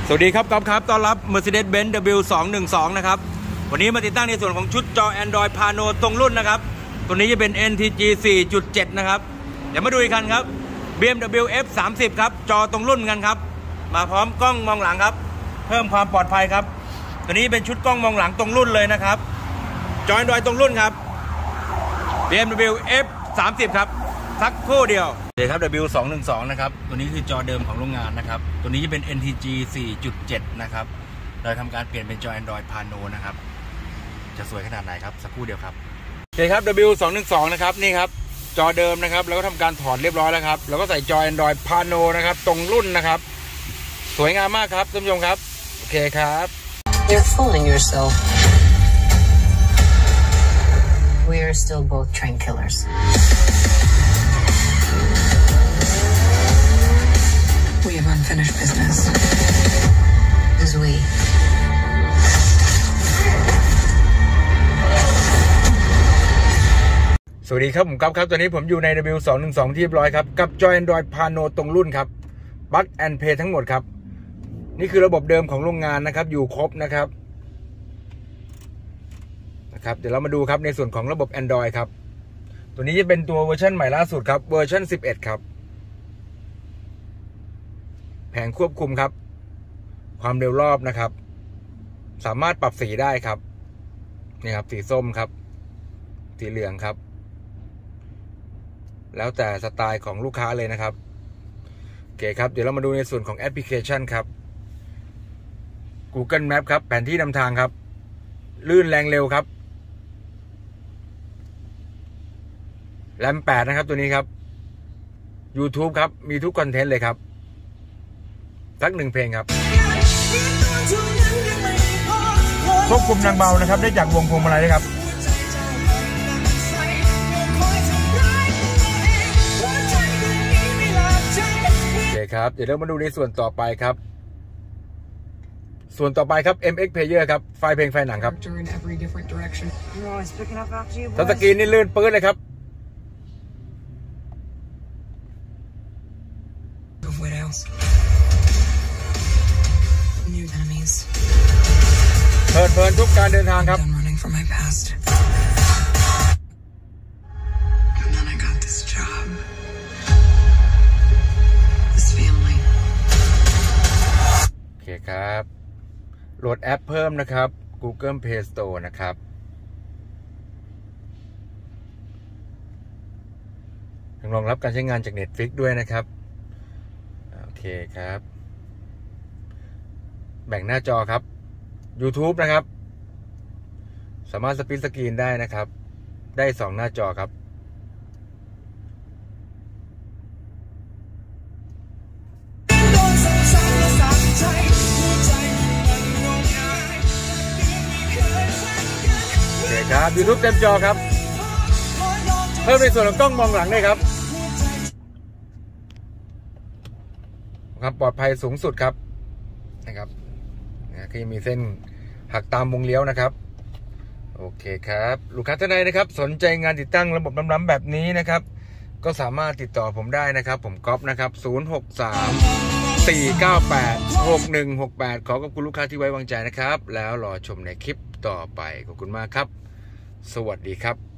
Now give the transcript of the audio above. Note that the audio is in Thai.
สวัสดีครับก๊อฟครับต้อนรับ Mercedes-Benz W212 นะครับวันนี้มาติดตั้งในส่วนของชุดจอ Android Pano ตรงรุ่นนะครับตัวนี้จะเป็น NTG 4.7 นะครับเดี๋ยวมาดูอีกคันครับ BMW F30 ครับจอตรงรุ่นกันครับมาพร้อมกล้องมองหลังครับเพิ่มความปลอดภัยครับตัวนี้เป็นชุดกล้องมองหลังตรงรุ่นเลยนะครับจอ Android ตรงรุ่นครับ BMW F30 ครับสักครู่เดียวเดี๋ยวครับ W212 นะครับตัวนี้คือจอเดิมของโรงงานนะครับตัวนี้จะเป็น NTG 4.7 นะครับโดยทำการเปลี่ยนเป็นจอ Android Pano นะครับจะสวยขนาดไหนครับสักครู่เดียวครับโอเคครับ W212 นะครับนี่ครับจอเดิมนะครับแล้วก็ทำการถอดเรียบร้อยแล้วครับแล้วก็ใส่จอ Android Pano นะครับตรงรุ่นนะครับสวยงามมากครับท่านผู้ชมครับโอเคครับ You're fooling yourself. We are still both train killers. We have unfinished business. As we. สวัสดีครับผมก๊อฟครับตอนนี้ผมอยู่ใน W212 ที่เรียบร้อยครับกับจอ Android Pano ตรงรุ่นครับ Plug and Play ทั้งหมดครับนี่คือระบบเดิมของโรงงานนะครับอยู่ครบนะครับเดี๋ยวเรามาดูครับในส่วนของระบบ Android ครับตัวนี้จะเป็นตัวเวอร์ชันใหม่ล่าสุดครับเวอร์ชัน11ครับแผงควบคุมครับความเร็วรอบนะครับสามารถปรับสีได้ครับนี่ครับสีส้มครับสีเหลืองครับแล้วแต่สไตล์ของลูกค้าเลยนะครับโอเคครับเดี๋ยวเรามาดูในส่วนของแอปพลิเคชันครับ Google Map ครับแผนที่นำทางครับลื่นแรงเร็วครับแรม8นะครับตัวนี้ครับ YouTube ครับมีทุกคอนเทนต์เลยครับสัก1เพลงครับควบคุมนางเบานะครับได้จากวงพวงมาลัยนะครับโอเคครับเดี๋ยวเรามาดูในส่วนต่อไปครับส่วนต่อไปครับ MX Player ครับไฟล์เพลงไฟล์หนังครับทัชสกรีนนี่ลื่นปื้ดเลยครับเพลินทุกการเดินทางครับโอเคครับโหลดแอปเพิ่มนะครับ Google Play Store นะครับรองรับการใช้งานจาก Netflix ด้วยนะครับโอเคครับแบ่งหน้าจอครับ YouTube นะครับสามารถสปลิตสกรีนได้นะครับได้2หน้าจอครับโอเคครับ YouTube เต็มจอครับเพิ่มในส่วนของกล้องมองหลังด้วยครับความปลอดภัยสูงสุดครับนะครับก็ยังมีเส้นหักตามวงเลี้ยวนะครับโอเคครับลูกค้าท่านใดนะครับสนใจงานติดตั้งระบบล้ำๆแบบนี้นะครับก็สามารถติดต่อผมได้นะครับผมก๊อฟนะครับ063-498-6168ขอขอบคุณลูกค้าที่ไว้วางใจนะครับแล้วรอชมในคลิปต่อไปขอบคุณมากครับสวัสดีครับ